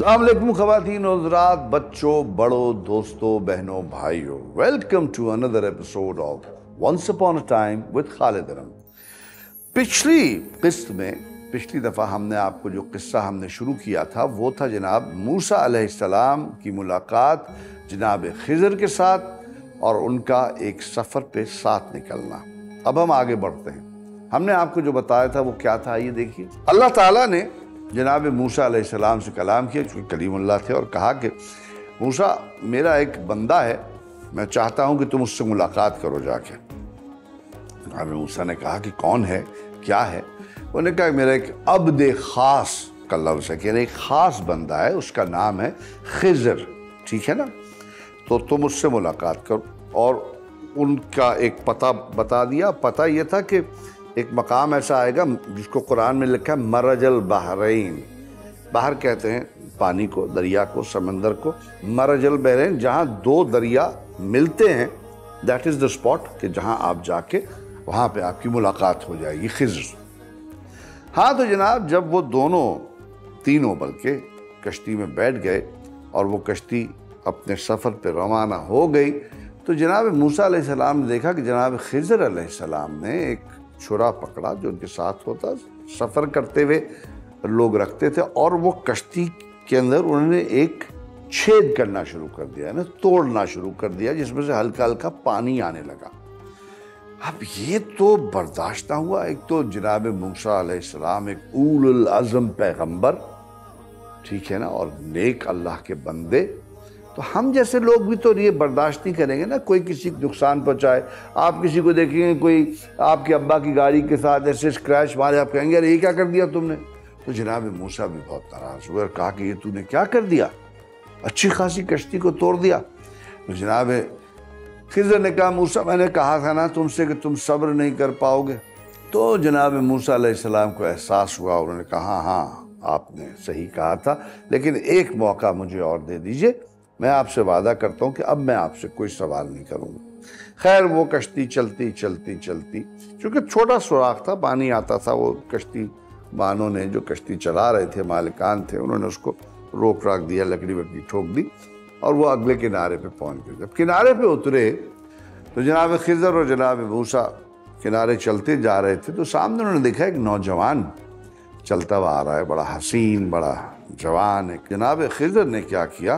السلام علیکم خواتین و حضرات، بچوں، بڑوں، دوستوں، بہنوں، بھائیوں، welcome to another episode of once upon a time with Khalid Iram. پچھلی قسط میں پچھلی دفعہ ہم نے آپ کو جو قصہ ہم نے شروع کیا تھا وہ تھا جناب موسیٰ علیہ السلام کی ملاقات جناب خضر کے ساتھ اور ان کا ایک سفر پہ ساتھ نکلنا۔ اب ہم آگے بڑھتے ہیں۔ ہم نے آپ کو جو بتایا تھا وہ کیا تھا، یہ دیکھیے۔ اللہ تعالیٰ نے جناب موسیٰ علیہ السلام سے کلام کیا، چونکہ کلیم اللہ تھے، اور کہا کہ موسیٰ میرا ایک بندہ ہے، میں چاہتا ہوں کہ تم اس سے ملاقات کرو جا کے۔ جناب موسیٰ نے کہا کہ کون ہے، کیا ہے؟ انہوں نے کہا کہ میرا ایک عبد خاص کا لفظ ہے، کہ ایک خاص بندہ ہے، اس کا نام ہے خضر، ٹھیک ہے نا؟ تو تم اس سے ملاقات کرو۔ اور ان کا ایک پتہ بتا دیا۔ پتہ یہ تھا کہ ایک مقام ایسا آئے گا جس کو قرآن میں لکھا ہے مرج البحرین۔ بحر کہتے ہیں پانی کو، دریا کو، سمندر کو۔ مرج البحرین، جہاں دو دریا ملتے ہیں، دیٹ از دا اسپاٹ، کہ جہاں آپ جا کے وہاں پہ آپ کی ملاقات ہو جائے گی خضر۔ ہاں تو جناب جب وہ تینوں بلکہ کشتی میں بیٹھ گئے اور وہ کشتی اپنے سفر پہ روانہ ہو گئی، تو جناب موسیٰ علیہ السلام نے دیکھا کہ جناب خضر علیہ السلام نے ایک چھرا پکڑا جو ان کے ساتھ ہوتا، سفر کرتے ہوئے لوگ رکھتے تھے، اور وہ کشتی کے اندر انہوں نے ایک چھید کرنا شروع کر دیا، توڑنا شروع کر دیا، جس میں سے ہلکا ہلکا پانی آنے لگا۔ اب یہ تو برداشت نہ ہوا۔ ایک تو جناب موسیٰ علیہ السلام ایک اول العزم پیغمبر، ٹھیک ہے نا، اور نیک اللہ کے بندے، تو ہم جیسے لوگ بھی تو یہ برداشت نہیں کریں گے نا کوئی کسی کو نقصان پہنچائے۔ آپ کسی کو دیکھیں گے کوئی آپ کے ابا کی گاڑی کے ساتھ ایسے اسکریچ مارے، آپ کہیں گے ارے یہ کیا کر دیا تم نے؟ تو جناب موسیٰ بھی بہت ناراض ہوئے اور کہا کہ یہ تو نے کیا کر دیا، اچھی خاصی کشتی کو توڑ دیا۔ تو جناب خضر نے کہا موسیٰ میں نے کہا تھا نا تم سے کہ تم صبر نہیں کر پاؤ گے۔ تو جناب موسیٰ علیہ السلام کو احساس ہوا، انہوں نے کہا ہاں آپ نے صحیح کہا تھا، لیکن ایک موقع مجھے اور دے دیجئے، میں آپ سے وعدہ کرتا ہوں کہ اب میں آپ سے کوئی سوال نہیں کروں گا۔ خیر وہ کشتی چلتی چلتی چلتی، چونکہ چھوٹا سوراخ تھا، پانی آتا تھا، وہ کشتی بانوں نے جو کشتی چلا رہے تھے، مالکان تھے، انہوں نے اس کو روک راک دیا، لکڑی وکڑی ٹھوک دی، اور وہ اگلے کنارے پہ پہنچ گئے۔ جب کنارے پہ اترے تو جناب خضر اور جناب موسیٰ کنارے چلتے جا رہے تھے، تو سامنے انہوں نے دیکھا ایک نوجوان چلتا ہوا آ رہا ہے، بڑا حسین، بڑا جوان ہے۔ جناب خضر نے کیا کیا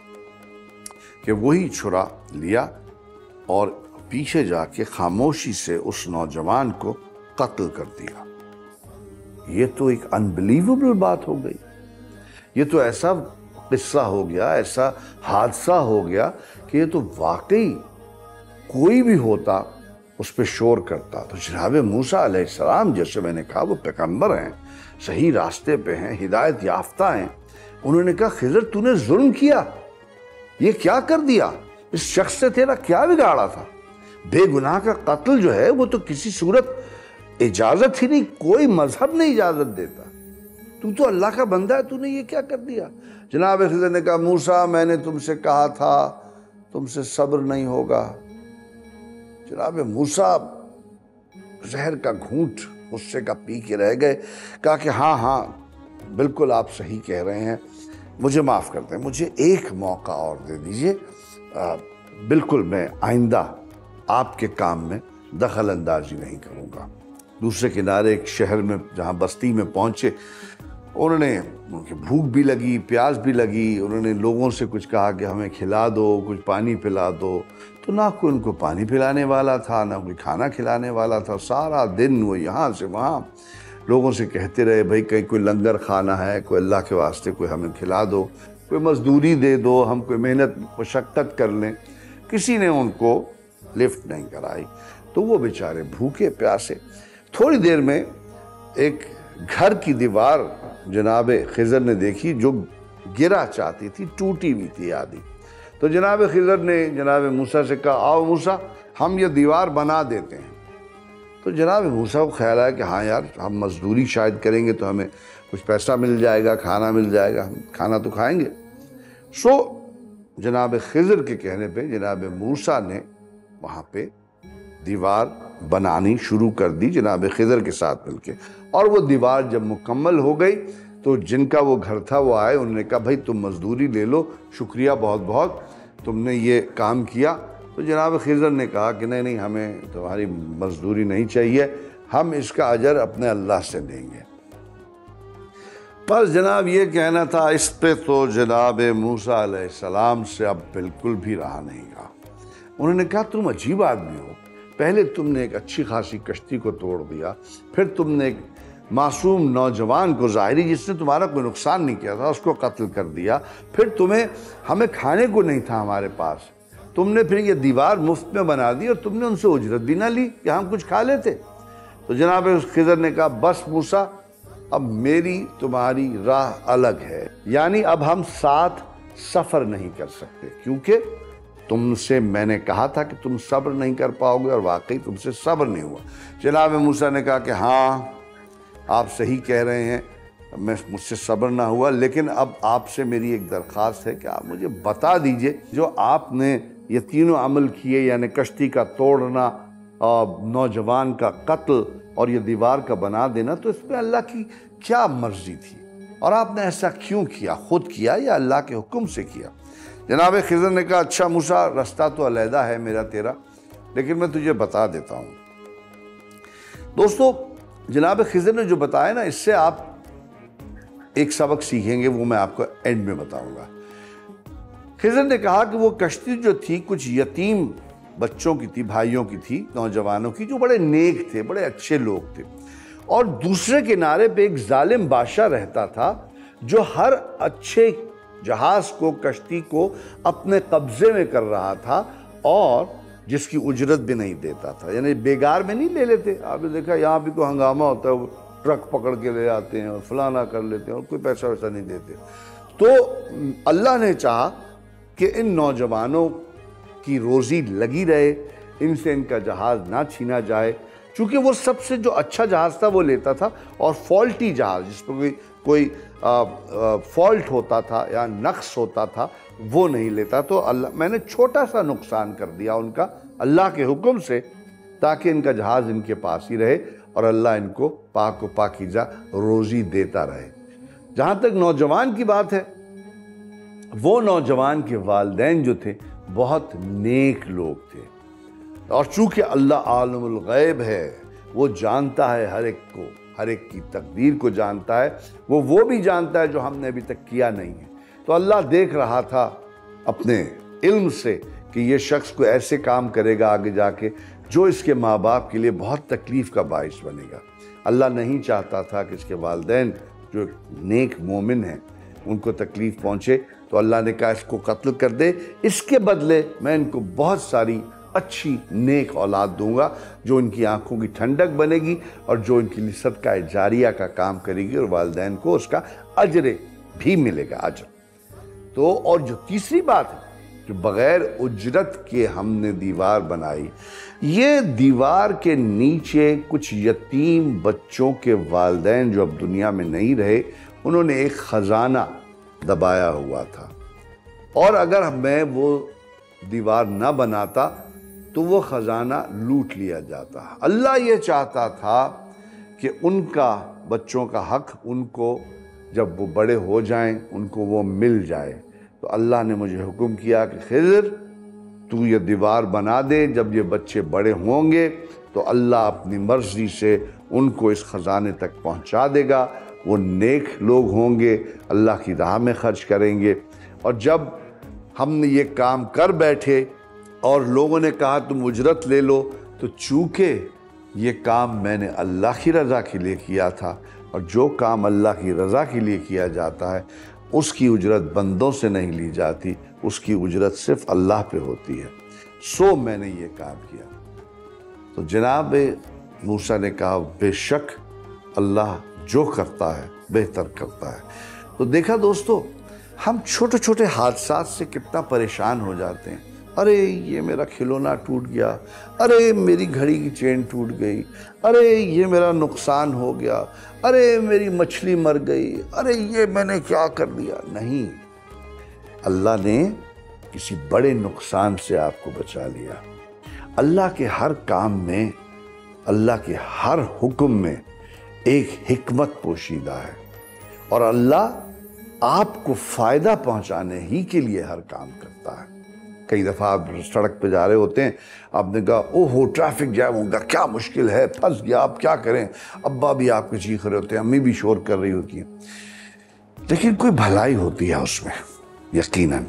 کہ وہی چھرا لیا اور پیچھے جا کے خاموشی سے اس نوجوان کو قتل کر دیا۔ یہ تو ایک انبلیویبل بات ہو گئی، یہ تو ایسا قصہ ہو گیا، ایسا حادثہ ہو گیا کہ یہ تو واقعی کوئی بھی ہوتا اس پہ شور کرتا۔ تو جناب موسیٰ علیہ السلام، جیسے میں نے کہا، وہ پیغمبر ہیں، صحیح راستے پہ ہیں، ہدایت یافتہ ہیں، انہوں نے کہا خضر تو نے ظلم کیا، یہ کیا کر دیا، اس شخص سے تیرا کیا بگاڑا تھا؟ بے گناہ کا قتل جو ہے وہ تو کسی صورت اجازت ہی نہیں، کوئی مذہب نہیں اجازت دیتا، تو اللہ کا بندہ ہے، تو نے یہ کیا کر دیا؟ جناب خضر نے کہا موسیٰ میں نے تم سے کہا تھا تم سے صبر نہیں ہوگا۔ جناب موسیٰ زہر کا گھونٹ غصے کا پی کے رہ گئے، کہا کہ ہاں بالکل آپ صحیح کہہ رہے ہیں، مجھے معاف کر دیں، مجھے ایک موقع اور دے دیجئے، بالکل میں آئندہ آپ کے کام میں دخل اندازی نہیں کروں گا۔ دوسرے کنارے ایک شہر میں جہاں بستی میں پہنچے، انہوں نے ان کی بھوک بھی لگی، پیاس بھی لگی، انہوں نے لوگوں سے کچھ کہا کہ ہمیں کھلا دو، کچھ پانی پلا دو، تو نہ کوئی ان کو پانی پلانے والا تھا، نہ کوئی کھانا کھلانے والا تھا۔ سارا دن وہ یہاں سے وہاں لوگوں سے کہتے رہے بھائی کہیں کوئی لنگر کھانا ہے، کوئی اللہ کے واسطے کوئی ہمیں کھلا دو، کوئی مزدوری دے دو، ہم کوئی محنت مشقت کر لیں۔ کسی نے ان کو لفٹ نہیں کرائی، تو وہ بیچارے بھوکے پیاسے۔ تھوڑی دیر میں ایک گھر کی دیوار جناب خضر نے دیکھی جو گرا چاہتی تھی، ٹوٹی ہوئی تھی آدھی۔ تو جناب خضر نے جناب موسیٰ سے کہا آؤ موسیٰ ہم یہ دیوار بنا دیتے ہیں۔ تو جناب موسیٰ کو خیال آیا کہ ہاں یار ہم مزدوری شاید کریں گے تو ہمیں کچھ پیسہ مل جائے گا، کھانا مل جائے گا، ہم کھانا تو کھائیں گے۔ سو جناب خضر کے کہنے پہ جناب موسیٰ نے وہاں پہ دیوار بنانی شروع کر دی جناب خضر کے ساتھ مل کے، اور وہ دیوار جب مکمل ہو گئی تو جن کا وہ گھر تھا وہ آئے, انہوں نے کہا بھائی تم مزدوری لے لو, شکریہ بہت بہت تم نے یہ کام کیا. تو جناب خضر نے کہا کہ نہیں ہمیں تمہاری مزدوری نہیں چاہیے, ہم اس کا اجر اپنے اللہ سے دیں گے. بس جناب یہ کہنا تھا. اس پہ تو جناب موسیٰ علیہ السلام سے اب بالکل بھی رہا نہیں گا. انہوں نے کہا تم عجیب آدمی ہو, پہلے تم نے ایک اچھی خاصی کشتی کو توڑ دیا, پھر تم نے ایک معصوم نوجوان کو, ظاہری جس نے تمہارا کوئی نقصان نہیں کیا تھا, اس کو قتل کر دیا, پھر ہمیں کھانے کو نہیں تھا ہمارے پاس, تم نے پھر یہ دیوار مفت میں بنا دی اور تم نے ان سے اجرت بھی نہ لی کہ ہم کچھ کھا لیتے. تو جناب خضر نے کہا بس موسیٰ اب میری تمہاری راہ الگ ہے, یعنی اب ہم ساتھ سفر نہیں کر سکتے, کیونکہ تم سے میں نے کہا تھا کہ تم صبر نہیں کر پاؤ گے اور واقعی تم سے صبر نہیں ہوا. جناب موسیٰ نے کہا کہ ہاں آپ صحیح کہہ رہے ہیں, مجھ سے صبر نہ ہوا, لیکن اب آپ سے میری ایک درخواست ہے کہ آپ مجھے بتا دیجئے جو آپ نے یہ تینوں عمل کیے, یعنی کشتی کا توڑنا, نوجوان کا قتل اور یہ دیوار کا بنا دینا, تو اس میں اللہ کی کیا مرضی تھی اور آپ نے ایسا کیوں کیا, خود کیا یا اللہ کے حکم سے کیا؟ جناب خضر نے کہا اچھا موسیٰ رستہ تو علیحدہ ہے میرا تیرا, لیکن میں تجھے بتا دیتا ہوں. دوستو جناب خضر نے جو بتایا نا, اس سے آپ ایک سبق سیکھیں گے, وہ میں آپ کو اینڈ میں بتاؤں گا. خضر نے کہا کہ وہ کشتی جو تھی کچھ یتیم بچوں کی تھی, بھائیوں کی تھی, نوجوانوں کی, جو بڑے نیک تھے, بڑے اچھے لوگ تھے, اور دوسرے کنارے پہ ایک ظالم بادشاہ رہتا تھا جو ہر اچھے جہاز کو, کشتی کو اپنے قبضے میں کر رہا تھا اور جس کی اجرت بھی نہیں دیتا تھا, یعنی بیگار میں نہیں لے لیتے. آپ نے دیکھا یہاں بھی کوئی ہنگامہ ہوتا ہے, وہ ٹرک پکڑ کے لے آتے ہیں اور فلانا کر لیتے ہیں اور کوئی پیسہ ویسا نہیں دیتے. تو اللہ نے چاہا کہ ان نوجوانوں کی روزی لگی رہے, ان سے ان کا جہاز نہ چھینا جائے, چونکہ وہ سب سے جو اچھا جہاز تھا وہ لیتا تھا, اور فالٹی جہاز جس پر کوئی فالٹ ہوتا تھا یا نقص ہوتا تھا وہ نہیں لیتا. تو اللہ میں نے چھوٹا سا نقصان کر دیا ان کا اللہ کے حکم سے, تاکہ ان کا جہاز ان کے پاس ہی رہے اور اللہ ان کو پاک و پاکیزہ روزی دیتا رہے. جہاں تک نوجوان کی بات ہے, وہ نوجوان کے والدین جو تھے بہت نیک لوگ تھے, اور چونکہ اللہ عالم الغیب ہے, وہ جانتا ہے ہر ایک کو, ہر ایک کی تقدیر کو جانتا ہے, وہ بھی جانتا ہے جو ہم نے ابھی تک کیا نہیں ہے. تو اللہ دیکھ رہا تھا اپنے علم سے کہ یہ شخص کو ایسے کام کرے گا آگے جا کے جو اس کے ماں باپ کے لیے بہت تکلیف کا باعث بنے گا. اللہ نہیں چاہتا تھا کہ اس کے والدین جو نیک مومن ہیں ان کو تکلیف پہنچے, تو اللہ نے کہا اس کو قتل کر دے, اس کے بدلے میں ان کو بہت ساری اچھی نیک اولاد دوں گا جو ان کی آنکھوں کی ٹھنڈک بنے گی اور جو ان کے لیے صدقہ جاریہ کا کام کرے گی, اور والدین کو اس کا اجر بھی ملے گا, اجر. تو اور جو تیسری بات ہے کہ بغیر اجرت کے ہم نے دیوار بنائی, یہ دیوار کے نیچے کچھ یتیم بچوں کے والدین جو اب دنیا میں نہیں رہے, انہوں نے ایک خزانہ دبایا ہوا تھا, اور اگر میں وہ دیوار نہ بناتا تو وہ خزانہ لوٹ لیا جاتا. اللہ یہ چاہتا تھا کہ ان کا بچوں کا حق ان کو جب وہ بڑے ہو جائیں ان کو وہ مل جائے. تو اللہ نے مجھے حکم کیا کہ خضر تو یہ دیوار بنا دے, جب یہ بچے بڑے ہوں گے تو اللہ اپنی مرضی سے ان کو اس خزانے تک پہنچا دے گا. وہ نیک لوگ ہوں گے, اللہ کی راہ میں خرچ کریں گے. اور جب ہم نے یہ کام کر بیٹھے اور لوگوں نے کہا تم اجرت لے لو, تو چونکہ یہ کام میں نے اللہ کی رضا کے لیے کیا تھا, اور جو کام اللہ کی رضا کے لیے کیا جاتا ہے اس کی اجرت بندوں سے نہیں لی جاتی, اس کی اجرت صرف اللہ پہ ہوتی ہے, سو میں نے یہ کام کیا. تو جناب موسیٰ نے کہا بے شک اللہ جو کرتا ہے بہتر کرتا ہے. تو دیکھا دوستو, ہم چھوٹے چھوٹے حادثات سے کتنا پریشان ہو جاتے ہیں. ارے یہ میرا کھلونا ٹوٹ گیا, ارے میری گھڑی کی چین ٹوٹ گئی, ارے یہ میرا نقصان ہو گیا, ارے میری مچھلی مر گئی, ارے یہ میں نے کیا کر دیا. نہیں, اللہ نے کسی بڑے نقصان سے آپ کو بچا لیا. اللہ کے ہر کام میں, اللہ کے ہر حکم میں ایک حکمت پوشیدہ ہے, اور اللہ آپ کو فائدہ پہنچانے ہی کے لیے ہر کام کرتا ہے۔ کئی دفعہ آپ سڑک پہ جا رہے ہوتے ہیں، آپ نے کہا اوہو ٹریفک جام ہوگا، کیا مشکل ہے، پھنس گیا، آپ کیا کریں؟ ابا بھی آپ کے چیخ رہے ہوتے ہیں، امی بھی شور کر رہی ہوتی ہیں، لیکن کوئی بھلائی ہوتی ہے اس میں یقیناً۔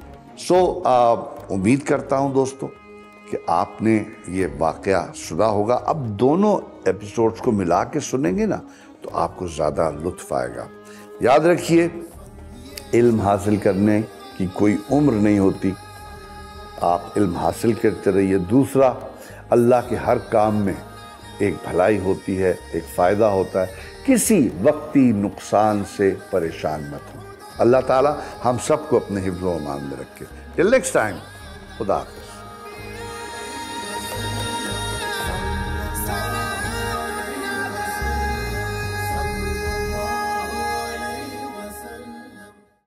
امید کرتا ہوں دوستو کہ آپ نے یہ واقعہ سنا ہوگا۔ اب دونوں ایپیسوڈز کو ملا کے سنیں گے نا تو آپ کو زیادہ لطف آئے گا۔ یاد رکھیے، علم حاصل کرنے کی کوئی عمر نہیں ہوتی، آپ علم حاصل کرتے رہیے۔ دوسرا، اللہ کے ہر کام میں ایک بھلائی ہوتی ہے، ایک فائدہ ہوتا ہے، کسی وقتی نقصان سے پریشان مت ہوں۔ اللہ تعالیٰ ہم سب کو اپنے حفظ و امان میں رکھے۔ Till next time، خدا حافظ۔